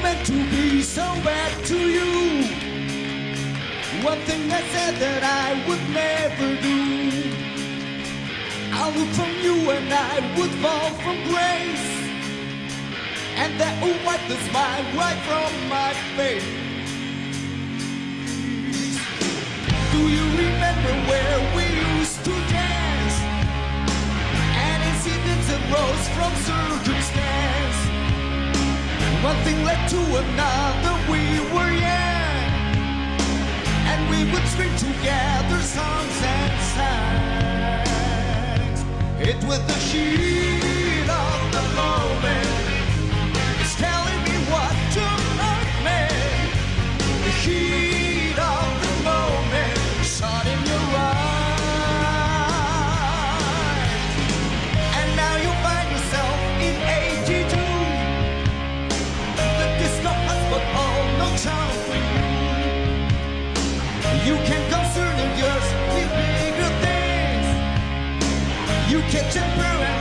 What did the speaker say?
meant to be so bad to you. One thing I said that I would never do. I look from you and I would fall from grace, and that would wipe the smile right from my face. Do you remember where we used to dance? And incidents arose from circumstance. One thing led to another, we were young, and we would string together songs and signs. It was the heat of the moment, it's telling me what to hurt me. The heat of the moment, shot in your eyes. And now you find yourself in 82. The disco has but all no charm for you. You can concern yours with bigger things. You can temper